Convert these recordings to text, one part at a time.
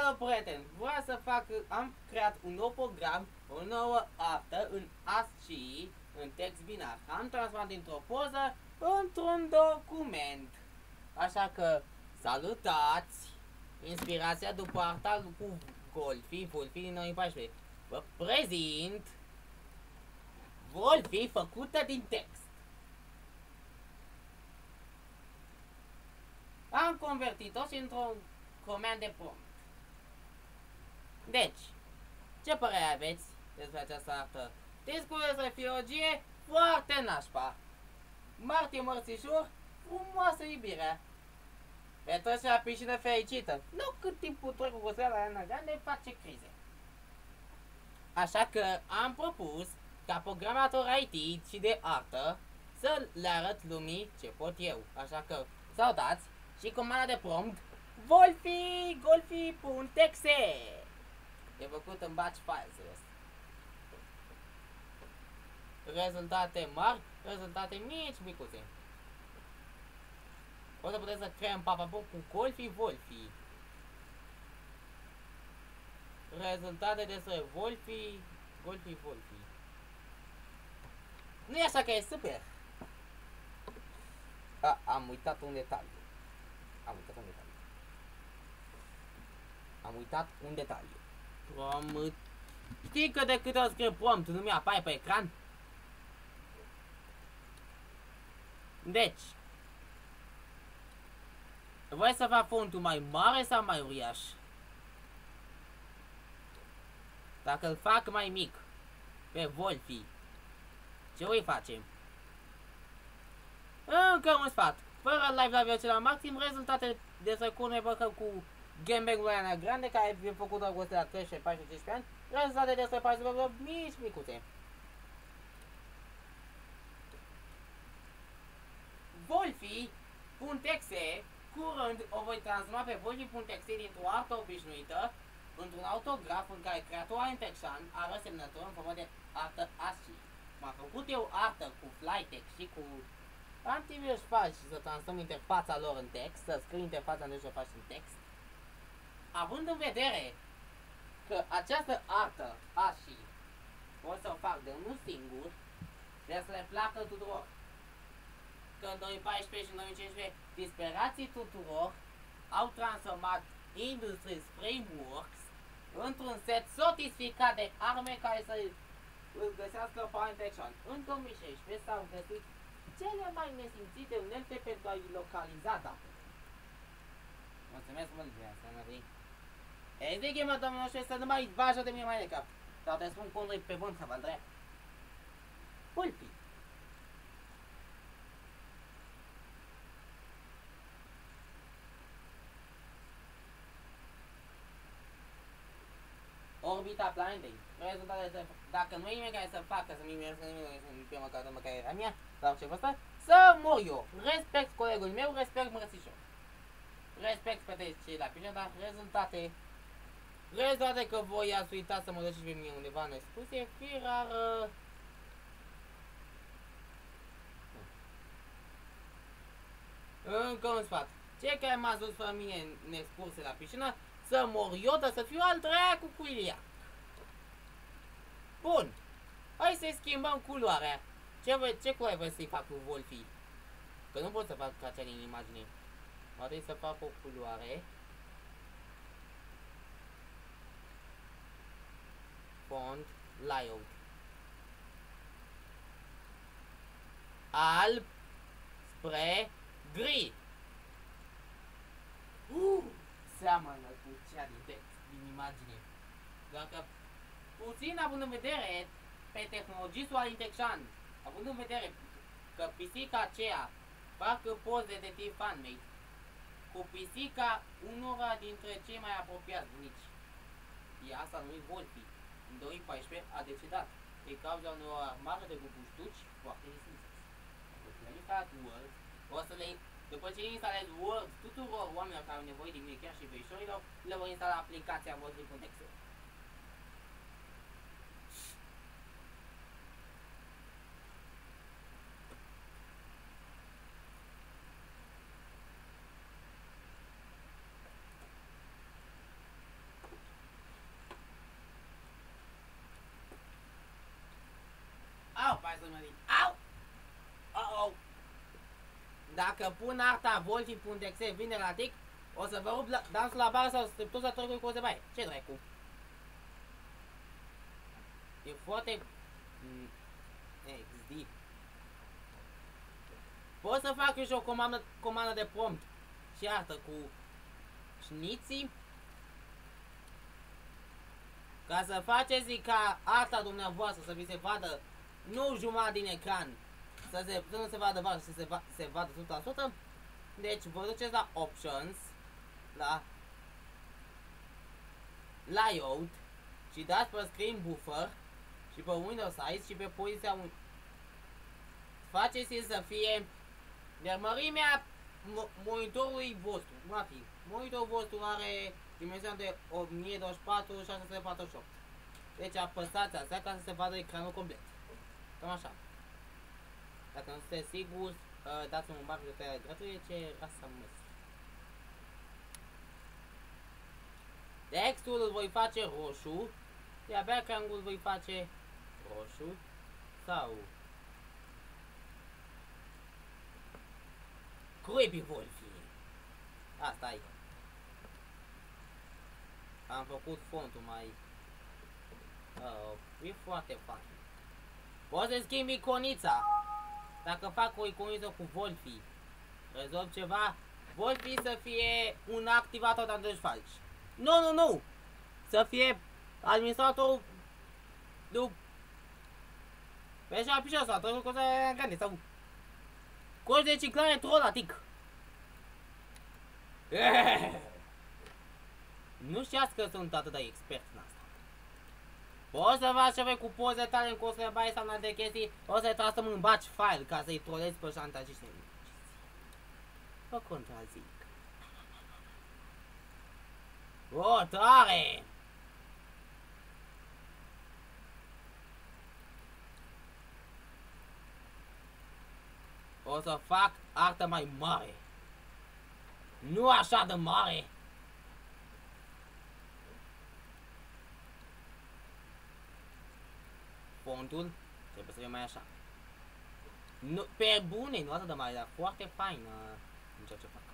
Alo, prieten, vreau să fac, am creat un nou program, o nouă artă în ASCII, în text binar. Am transformat dintr-o poză într-un document. Așa că, salutați! Inspirația după arta cu Wolfie din 2014. Vă prezint Wolfie făcută din text. Am convertit-o și într-o comand de prompt. Deci, ce părere aveți despre această artă? Discul despre filologie foarte nașpa. Martie mărțișor, frumoasă iubire. Petrece la piscină fericită. Nu cât timp putrec cu Gosea la Ana Grande face crize. Așa că am propus ca programator IT și de artă să le arăt lumii ce pot eu. Așa că salutați și comanda de prompt wolfie.golfie.exe. E făcut în batch files. Rezultate mari, rezultate mici, micuțe. O să puteți să creăm papaboc cu Wolfie. Rezultate despre Wolfie. Nu e așa că e super? Am uitat un detaliu. Prompt. Știi că de câte ori scrie prompt nu mi-apare pe ecran? Deci, vrei să fac fontul mai mare sau mai uriaș? Dacă îl fac mai mic pe Wolfie, ce voi face? Încă un sfat. Fără live la viață la maxim, rezultate despre cum ne băcăm cu Gamebang-ul lui Ana Grande, care e făcut o gostă la 13, 14, 15 ani. Rezultate despre 14 micuțe. Wolfie.exe, curând o voi transforma pe Wolfie.exe dintr-o artă obișnuită într-un autograf în care creatorul Intexan are semnătură în formă de artă ASCII. M-am făcut eu artă cu Flytext și cu antivirus faci să transform interfața lor în text, să scriu interfața nu și o faci în text. Având în vedere că această artă ASCII o să o fac de unul singur, de să le placă tuturor. Că în 2014 și în 2015 disperații tuturor au transformat Industries Frameworks într-un set sofisticat de arme care să îl găsească Parent Action. În 2016 s-au găsit cele mai nesimțite unelte pentru a-i localiza datele. Mulțumesc mult de asta, Mării. Ei, zic-mă, domnul nostru, să nu mai bajă de mine mai de cap. Sau te spun cum pe bun să vă drept. Pulpi. Orbita planetei. Rezultatele, dacă nu e nimeni care să facă, să mi merg să nu fie măcar de măcar era mea, sau ce vă să mor eu. Respect colegul meu, respect mărțișor. Respect pe cei la pișă, dar rezultate că voi ați uitat să mă duceți pe mine undeva în excursie, fi rar. Încă un sfat. Cei care m-ați dus fără mine în excursie la piscină, să mor eu, dar să fiu al dracu cu Ilia. Bun. Hai să-i schimbăm culoarea. Ce culoare vrei să-i fac cu Wolfie? Că nu pot să fac ca cea din imagine. Va trebui să fac o culoare. Font, layout. Alb spre gri. Seamănă cu cea din text, din imagine. Dacă puțin având în vedere pe tehnologistul al Intexan, având în vedere că pisica aceea fac poze de tip fanmade cu pisica unora dintre cei mai apropiați bunici. E asta lui Wolfie. În 2014 a decedat din cauza unor armare de gubuștuci foarte distinsă. O să le după ce instalez Word tuturor oamenilor care au nevoie de mine, chiar și verișorilor, le voi instala aplicația Wolfie.exe. să mă ridic. Au! Oh! Dacă pun arta Wolfi.exe vine la tic, o să vă rup dansul la bară sau striptoza tărgului cu o zebaie. Ce dracu? E foarte... XD. Pot să fac eu și o comandă de prompt și artă cu șniții ca să faceți ca arta dumneavoastră să vi se vadă nu jumătate din ecran, să nu se vadă varză, să se vadă 100%. Deci vă duceți la Options, la Layout și dați pe Screen Buffer și pe Windows Size și pe poziția faceți să fie de mărimea monitorului vostru. Monitorul vostru are dimensiunea de 1024 648. Deci apăsați astea ca să se vadă ecranul complet. Cam așa. Dacă nu sunteți siguri, dați-mi un bar de tăiere gratuie ce asta măs. Textul îl voi face roșu, iar background-ul voi face roșu sau Creepy Wolfi. Asta e. Am făcut fontul mai... e foarte fain. Poți să schimbi iconița. Dacă fac o iconiță cu Wolfi, rezolv ceva, Wolfi să fie un activator de Android falci. Nu! Să fie administratorul pe așa pișa sau trebuie să gândi sau coș de ciclare trolatic. Nu știați că sunt atât de expert în asta. Poți să faci ceva cu poze tale în curs de bai sau în alte chestii, o să-i transform în batch file ca să-i trolezi pe șantajiști. Vă contrazic. O, tare! O să fac artă mai mare. Nu așa de mare. Fontul trebuie să fie mai așa. Nu, pe bune, nu atât de mare, dar foarte fain în ceea ce fac.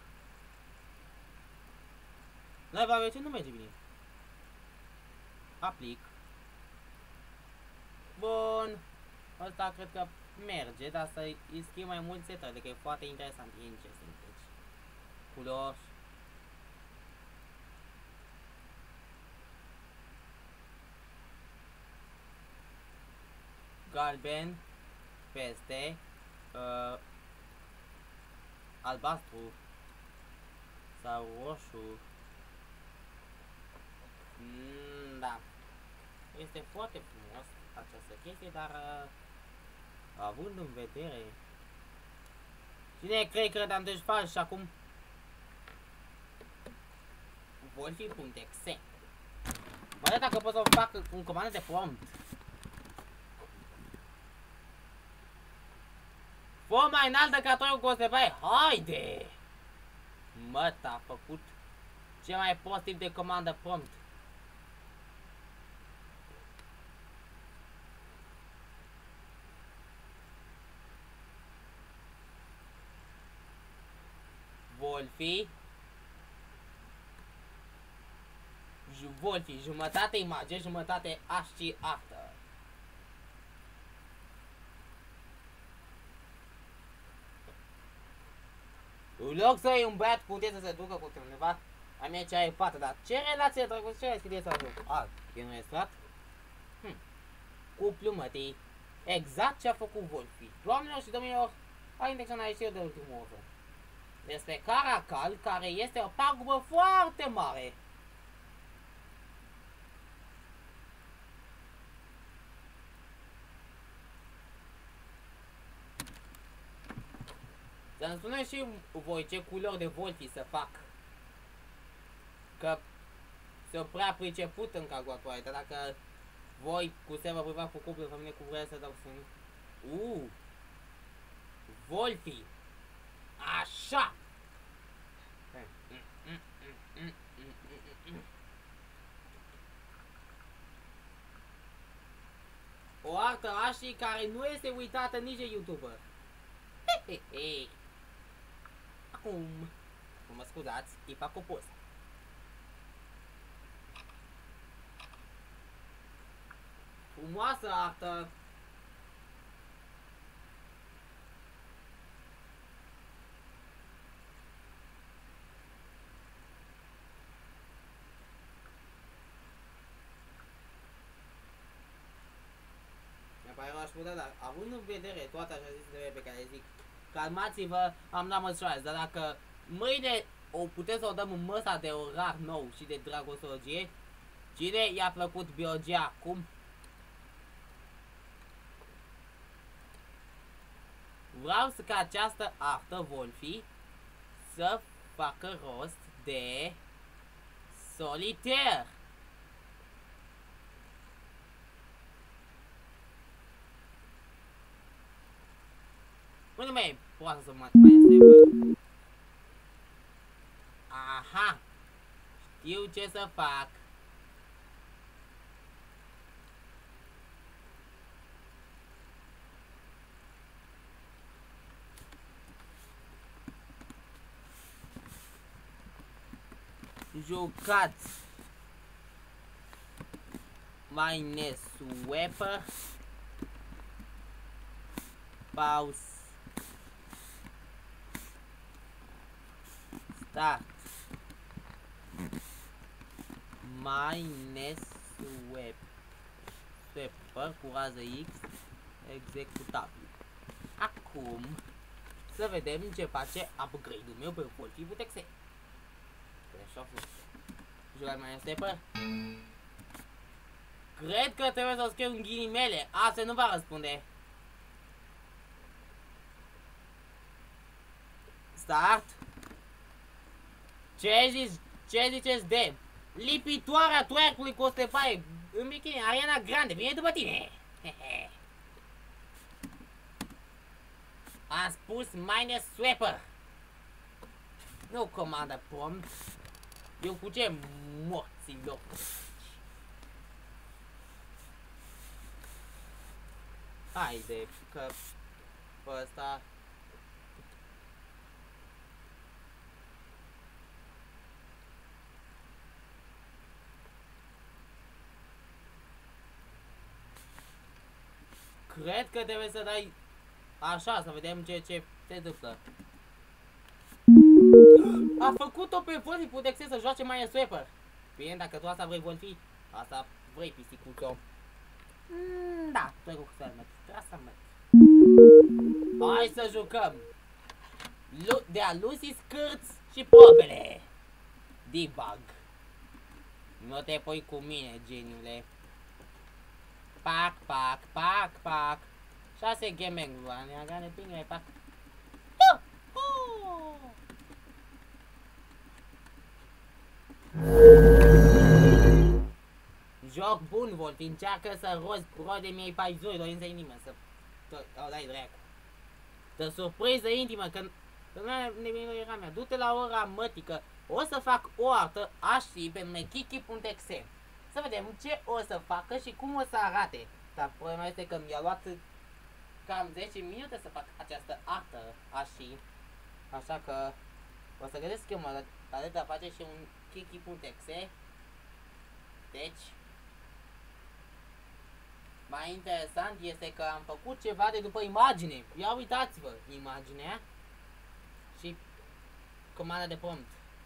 La evaluație nu merge bine. Aplic. Bun. Ăsta cred că merge, dar să-i schimb mai mult setări, adică e foarte interesant. E interesant. Deci, culori. Galben peste albastru sau roșu. Da. Este foarte frumos această chestie, dar având în vedere cine crede am deci faci și acum Wolfi.exe. Mă arăt dacă pot să fac un comandă de prompt. Fă mai înalt de catorul cu o sepaie. Haide! Mă, t-a făcut cel mai prost tip de comandă prompt. Wolfi, jumătate imagine, jumătate și artă. În loc să iei un băiat cu să se ducă cu undeva, a mea ce ai fată, dar ce relație drăguț, ce ai scrie să ajung? E înregistrat? Cu plumătii. Exact ce a făcut Wolfi. Doamnelor și domnilor, a indexat aici eu de ultimul oră. Despre Caracal, care este o pagubă foarte mare. Să-mi spuneți și voi ce culori de Wolfi să fac. Că se-o prea priceput în calculatoare, dar dacă voi cu seva privat cu cuplu de familie cu vrea să dau să nu. Wolfi. Așa. O artă Ashi care nu este uitată nici de YouTuber. Acum, mă scuzați, tipa cu poza. Frumoasă artă. Mi-a pare rău aș putea, dar având în vedere toate așa zisele pe care le zic, calmați-vă, am dat măsurați, dar dacă mâine o puteți să o dăm în măsa de orar nou și de dragostologie, cine i-a plăcut biologia acum? Vreau să ca această artă Wolfie să facă rost de solitaire. Unde mai poate să mai este? Aha! Știu ce să fac. Jucați Minesweeper. Pause. Start. Minesweeper cu rază X executabil. Acum să vedem ce face upgrade-ul meu pe Wolfie Vutexe. Jucat Minesweeper? Cred că trebuie să o scriu în ghilimele. Asta nu va răspunde. Start. Ce ziceți de lipitoarea twerkului cu o stepaie în bikini? Ariana Grande, vine după tine. Am spus Minesweeper. Nu comandă prompt. Eu cu ce morților? Haide, că pe ăsta... Cred că trebuie să dai așa, să vedem ce se întâmplă. A făcut-o pe Wolfie Vutexe să joace Minesweeper. Bine, dacă tu asta vrei, Wolfie, asta vrei, pisicuțo. Da, tu ai cu să mergi, trebuie să mergi. Hai să jucăm. De-a Lucy Scârți și probele. Debug. Nu te pui cu mine, geniule. Pac, pac, pac, pac. 6 gaming run, gane bine, pac. Joc bun, Wolfie, încearcă să rode miei paizuri, dorință inimă, să... O dai dracu.Tă surpriză intimă, când era mea, du-te la ora mătică, o să fac o artă Ashi pe mekiki.exe. Să vedem ce o să facă și cum o să arate. Dar problema este că mi-a luat cam 10 minute să fac această artă Ashi. Așa că o să găsesc eu mă de a face și un kiki.exe. Deci mai interesant este că am făcut ceva de după imagine. Ia uitați-vă imaginea și comanda de prompt.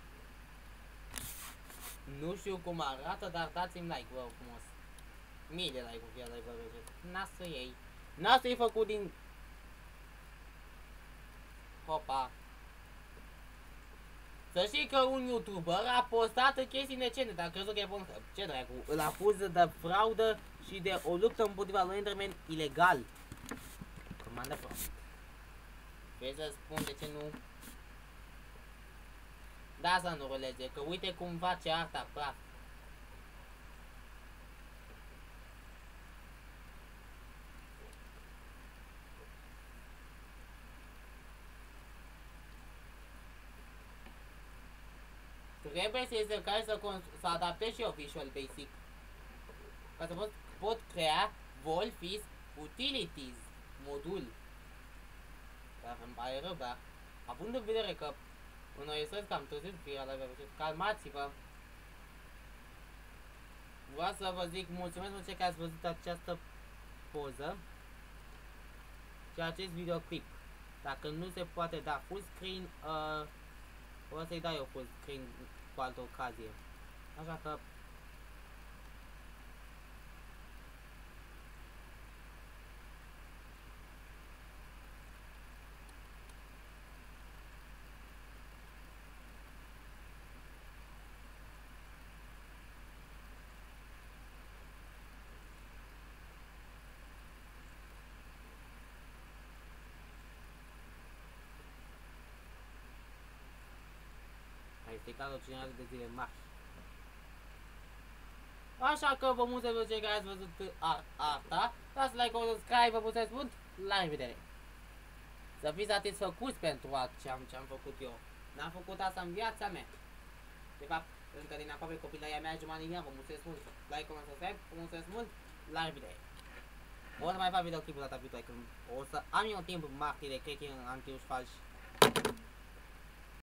Nu știu cum arată, dar dați-mi like, vă rog frumos. Mii de like-uri, fie like, vă rog. Nasul ei. Nasul e făcut din... Hopa. Să știi că un YouTuber a postat chestii indecente, dar crezut că e bun. Ce dracu? Îl acuză de fraudă și de o luptă împotriva lui Enderman ilegal. Comanda prompt. Vrei să spun de ce nu? Da, să nu ruleze, că uite cum face arta praf. Trebuie să este care să adaptez și eu Visual Basic. Ca să pot crea Wolfies Utilities, modul. Dar îmi pare rău, dar având în vedere că înregistrez cam târziu, calmați-vă. Vreau să vă zic mulțumesc pentru cei care ați văzut această poză și acest videoclip. Dacă nu se poate da full screen, o să-i dau eu full screen cu altă ocazie. Așa că ai stricat o generală de zile mari. Așa că vă mulțumesc pentru cei care ați văzut arta. Dați like, subscribe, vă mulțumesc mult. La revedere! Să fiți satisfăcuți pentru ce am făcut eu. N-am făcut asta în viața mea. De fapt, încă din aproape copilăria mea, jumătate din ea, vă mulțumesc mult. Like, comment, subscribe, vă mulțumesc mult. La revedere! O să mai fac videoclipul data viitoare, când o să am eu timp martire, cred că în antiuși falși.